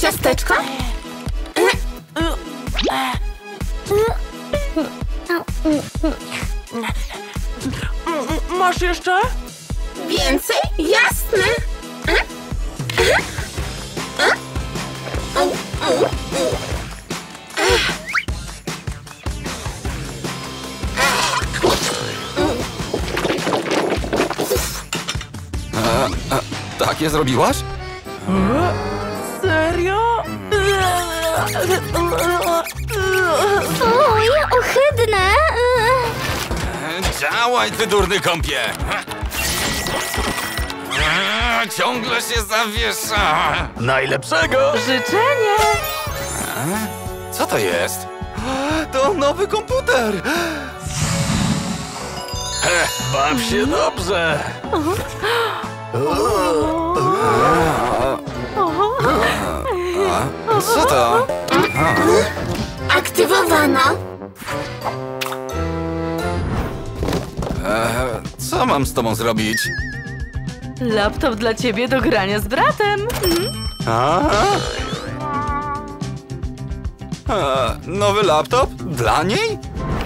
ciasteczko? Masz jeszcze? Więcej? Jasne! Takie zrobiłaś? Serio? Oj, ohydne! Działaj, ty durny kąpie! Ciągle się zawiesza! Najlepszego! Życzenie! Co to jest? To nowy komputer! Baw się dobrze! Co to? Aktywowano. Co mam z tobą zrobić? Laptop dla ciebie do grania z bratem. Nowy laptop? Dla niej?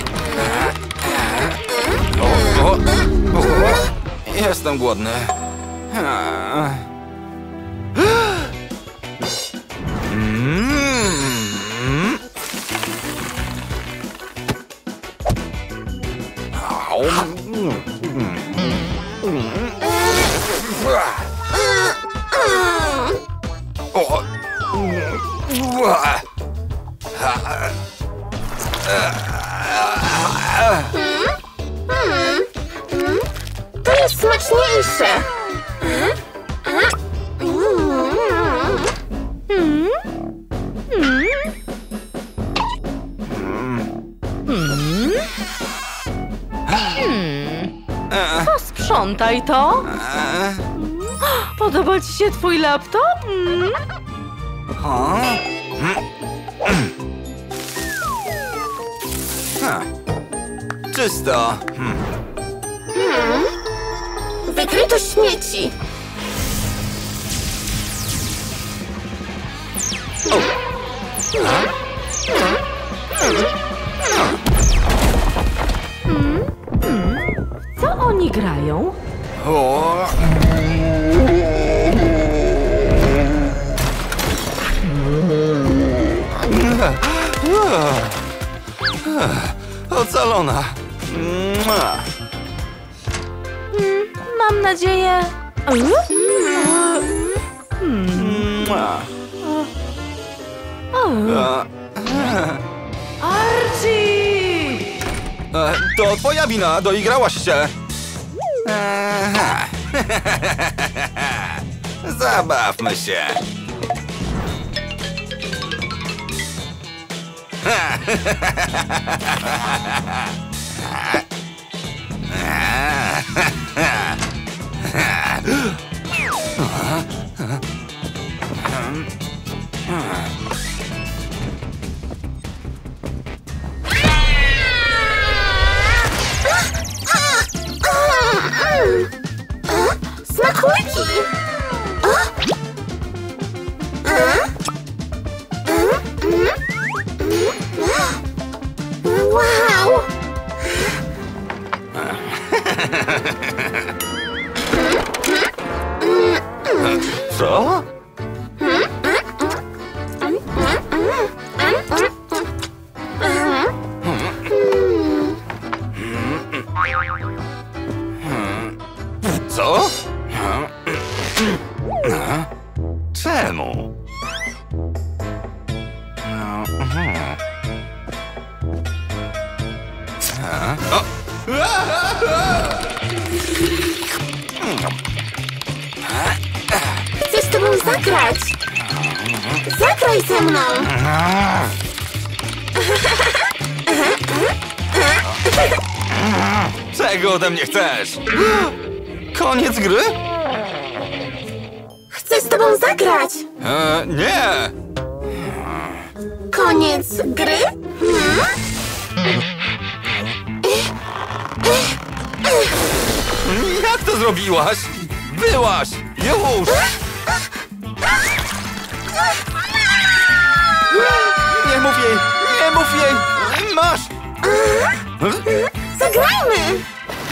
Jestem głodny. To jest smaczniejsze. Posprzątaj to. Podoba ci się twój laptop? Czysto. Wykryto śmieci. Co oni grają? Ocalona. Mam nadzieję... Archie! To twoja wina, doigrałaś się. Zabawmy się. Smakołyki! Wow! Co? Co? Czemu? Chcę z tobą zagrać! Zagraj ze mną! Czego ode mnie chcesz? Koniec gry? Chcę z tobą zagrać! Nie! Koniec gry? Jak to zrobiłaś? Byłaś! Już! Mów jej! Masz! Zagrajmy!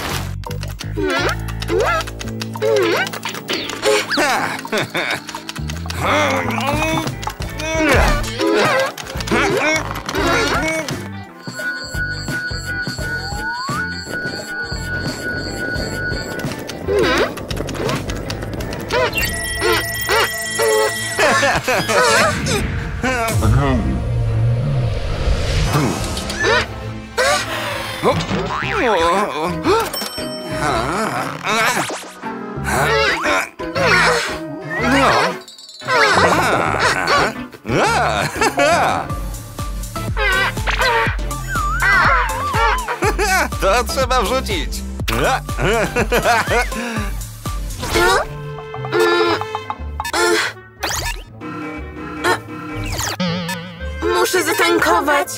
To trzeba wrzucić. Muszę zatankować.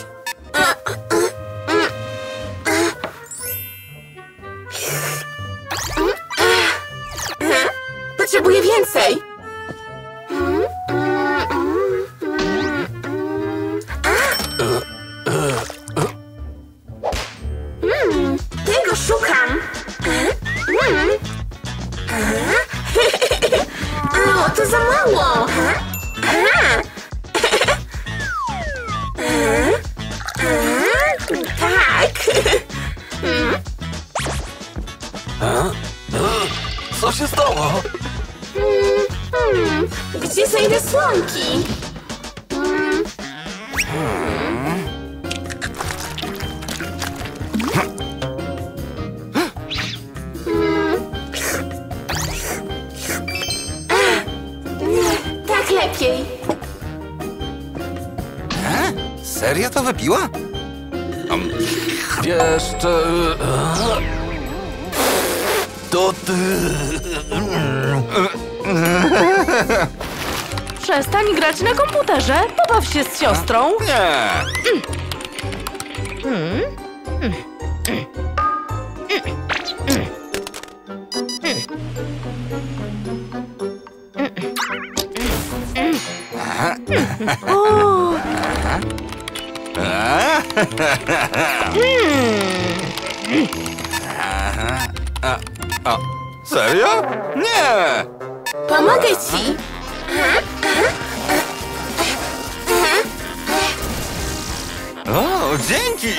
Potrzebuję więcej. Tego szukam. O, to za mało. Tak. Co się stało? Gdzie znajdę słomki? Tak lepiej. Serio to wypiła? Jeszcze... To ty... Przestań grać na komputerze. Pobaw się z siostrą. Nie. Serio? Nie! Pomogę ci. O, dzięki!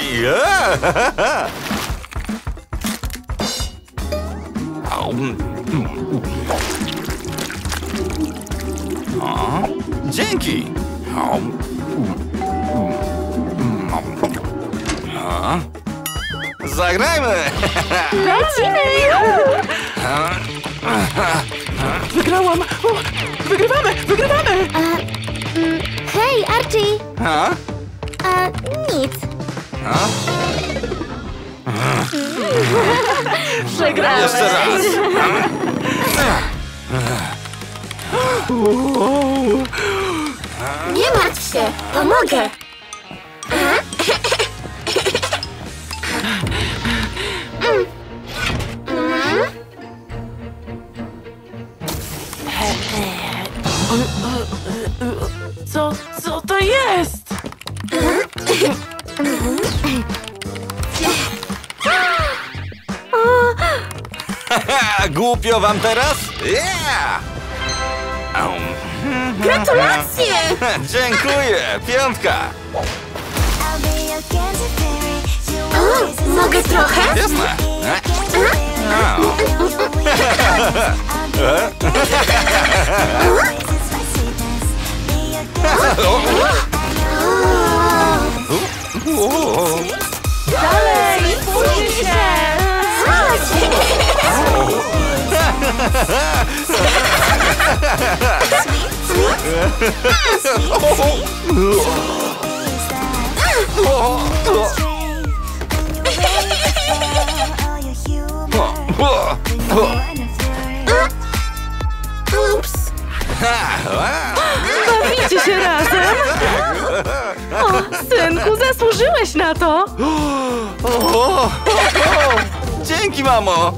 O, dzięki! Zagrajmy! Lecimy! Wygrałam! O, wygrywamy! Hej, Archie! A? Nic. Przegrałem! Jeszcze raz! Nie martw się, pomogę. Co to jest? Głupio wam teraz? Yeah! Gratulacje! Dziękuję! Piątka! O, mogę trochę? Jasne! Dalej! Spójrz się! Chodź! Ups! Bawicie się razem? O, synku, zasłużyłeś na to! Dzięki, mamo!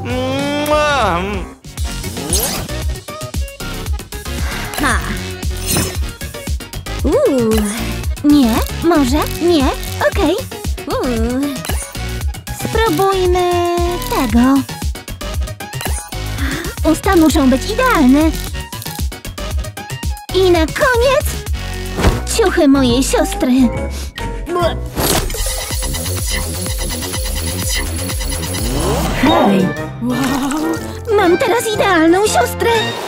Nie, Może? Nie? Okej. Spróbujmy tego. Usta muszą być idealne. I na koniec ciuchy mojej siostry. Hej! Mam teraz idealną siostrę.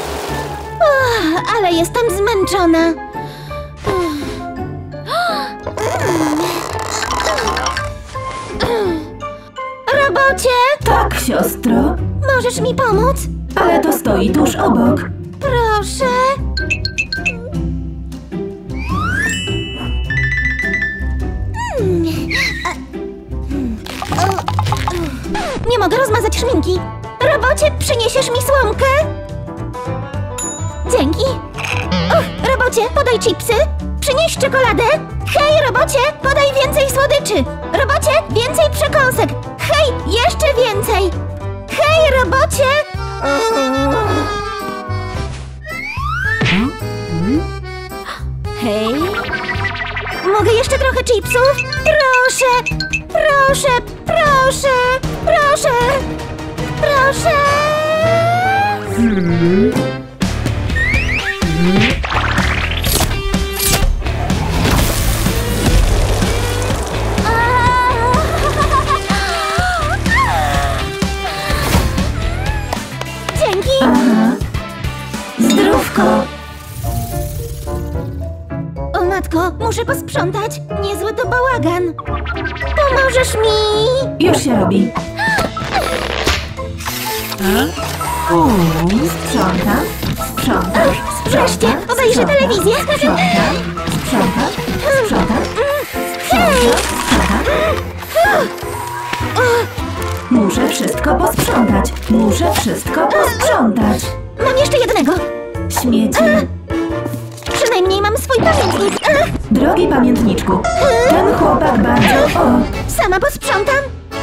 Ale jestem zmęczona. Robocie, Tak, siostro. możesz mi pomóc? Ale to stoi tuż obok. Proszę. Nie mogę rozmazać szminki. Robocie, przyniesiesz mi słomkę? Dzięki. Robocie, podaj chipsy. Przynieś czekoladę. Hej, robocie, podaj więcej słodyczy. Robocie, więcej przekąsek. Hej, jeszcze więcej. Hej, robocie. Hej. Mogę jeszcze trochę chipsów? Proszę, proszę, proszę, proszę, proszę. Dzięki. Zdrówko. O matko, muszę posprzątać. Niezły to bałagan. Pomożesz mi? Już się robi. Sprzątam. Sprzątam. Wreszcie, obejrzę telewizję. Sprzątam. Sprzątam. Sprzątam. Muszę wszystko posprzątać. Muszę wszystko posprzątać. Mam jeszcze jednego. Śmieci. Przynajmniej mam swój pamiętnik. Drogi pamiętniczku, ten chłopak bardzo... O, Sama posprzątam.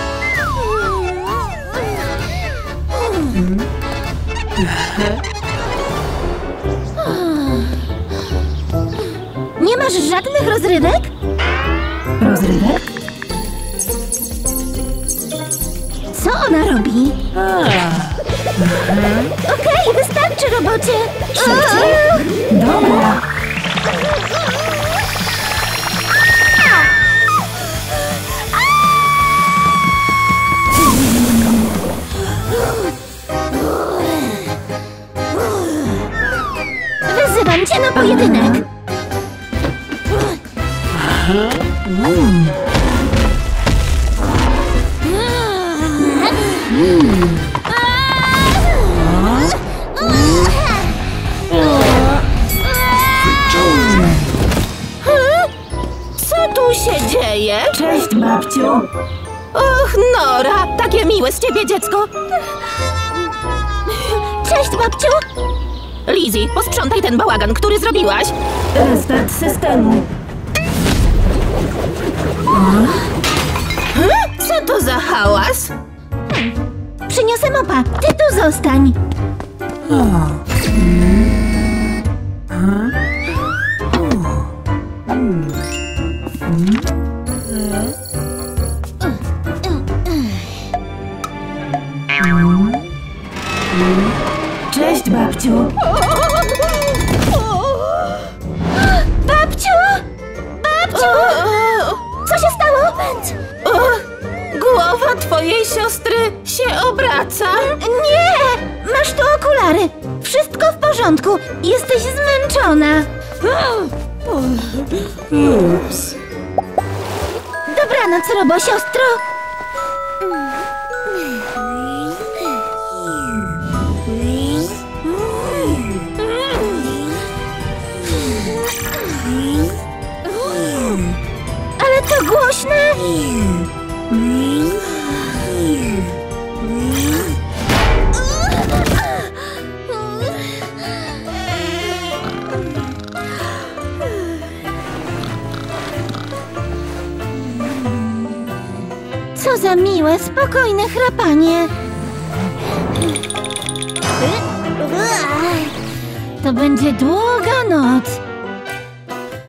Nie masz żadnych rozrywek? rozrywek? Co ona robi? Okej, wystarczy, robocie. Dobra. Wyzywam cię na pojedynek. Co tu się dzieje? Cześć, babciu. Och, Nora, takie miłe z ciebie dziecko. Cześć, babciu. Lizzie, posprzątaj ten bałagan, który zrobiłaś. Restart systemu. Co to za hałas? Przyniosę mopa. Ty tu zostań. Cześć, babciu. Babciu! Babciu! Co się stało? Głowa twojej siostry się obraca. Nie! Masz tu okulary. Wszystko w porządku. Jesteś zmęczona. Ups. Dobranoc, robosiostro. Ale to głośne. Co za miłe, spokojne chrapanie. To będzie długa noc.